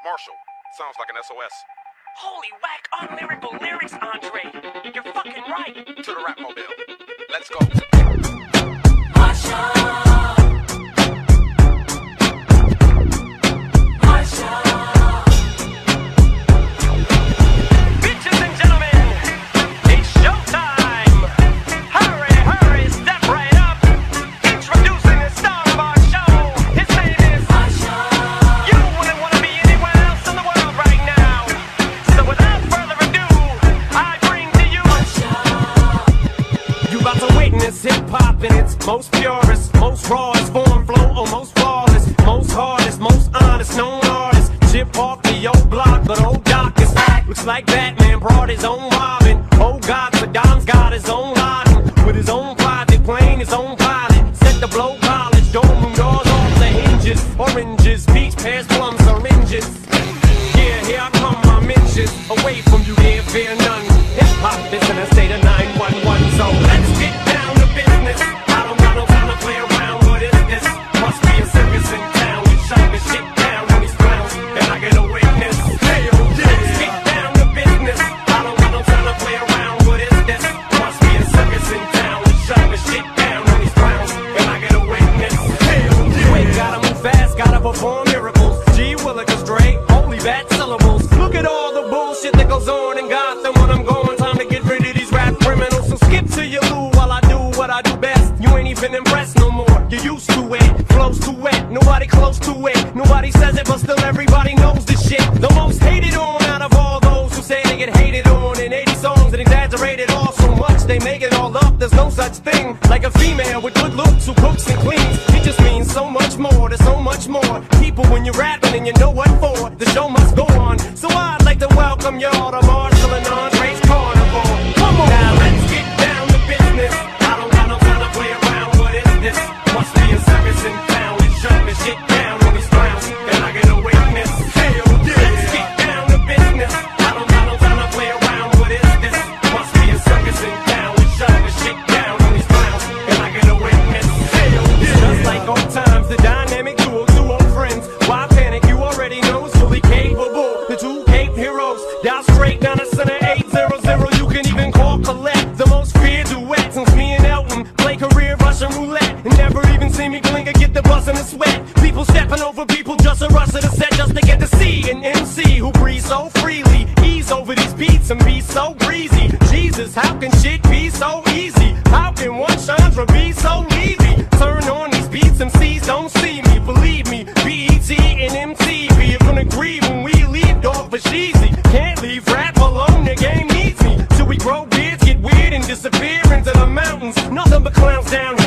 Marshall, sounds like an SOS. Holy whack unlyrical lyrics, Andre. You're fucking right. To the rap mobile. Let's go. Bitches and gentlemen, it's showtime. Hurry, hurry, step right up. Introducing the star of our show. His name is Marsha. You wouldn't want to be anywhere else in the world right now. So without further ado, I bring to you Marsha. You about to witness hip-hop in its most purest, most rawest form, flow, or most flawless, most hardest, most honest, known artist. Chip off the old block, but old Doc is back. Looks like Batman brought his own Robin. Oh God, Saddam's got his own Laden. With his own private plane, his own pilot. Set to blow college, dorm room doors off the hinges. Oranges, peach, pears, plums, oranges. Yeah, here I come, my mentions. Away from you, there fear none. Hip-hop is in a state of 911, so let's get down to business. I don't got no time to play around, what is this? Must be a circus in town. We shut the shit down on these clowns, and I get a witness. Hey, oh yeah. Let's get down to business. I don't got no time to play around, what is this? Must be a circus in town. We shut the shit down on these clowns, and I get a witness. Hey, oh yeah. Wait, gotta move fast, gotta perform miracles. G Willikers, Dre, holy bad syllables. Look at all the bullshit that goes on in Gotham when I'm going. Time to get rid of these rap criminals. So skip to your loo while I do what I do best. You ain't even impressed no more. You used to it, flows too wet, nobody close to it. Nobody says it, but still everybody knows this shit. The most hated on out of all those who say they get hated on in 80 songs and exaggerated all so much they make it all up. There's no such thing like a female with good looks who cooks and cleans. It just means so much more. There's so much more people when you're rapping and you know what for. The show must go on. So I'd like to welcome y'all to Marshall and Andre's Carnival. Come on, now let's get down to business. I don't got no time to play around. What is this? Must be a circus in town. And shut the shit down on these clowns, and I get a witness. Hey, oh yeah. Let's get down to business. I don't got no time to play around. What is this? Must be a circus in town. And shut the shit down on these clowns, and I get a witness. Hey, oh yeah. Just like old times, the dynamic duo, two old friends. Why panic? You already know it's fully capable. The two Cape heroes, dial straight down the center 800. You can even call Colette. The most feared duet since me and Elton play career Russian roulette. And never even see me blink or get the buzz in the sweat. People stepping over people just to rush to the set just to get to see an MC who breathes so freely. Ease over these beats and be so breezy. Jesus, how can shit be so easy? How can one Chandra be so easy? Turn on these beats, MCs don't see me. Believe me, BET and MTV are gonna grieve when we leave off for Sheezy. Can't leave rap alone, the game needs me. Till we grow beards, get weird and disappear into the mountains. Nothing but clowns down here.